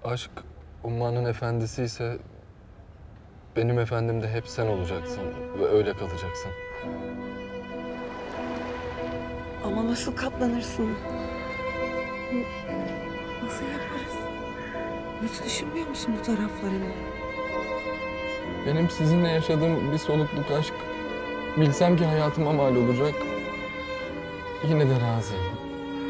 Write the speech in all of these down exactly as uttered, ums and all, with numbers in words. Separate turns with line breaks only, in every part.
aşk ummanın efendisi ise benim efendim de hep sen olacaksın ve öyle kalacaksın.
Ama nasıl katlanırsın? Nasıl yaparız? Hiç düşünmüyor musun bu taraflarını?
Benim sizinle yaşadığım bir solukluk aşk, bilsem ki hayatıma mal olacak, yine de razıyım.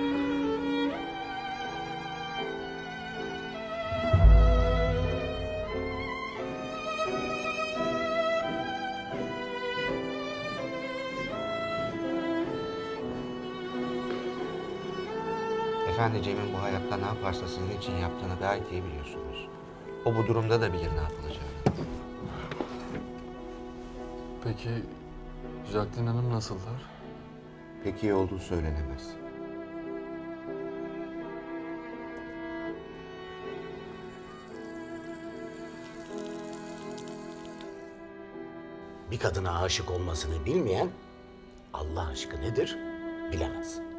Efendi Cem'in bu hayatta ne yaparsa sizin için yaptığını gayet iyi biliyorsunuz. O bu durumda da bilir ne yapılacağını.
Peki Jacqueline Hanım nasıllar?
Pek iyi olduğu söylenemez.
Bir kadına aşık olmasını bilmeyen Allah aşkı nedir bilemez.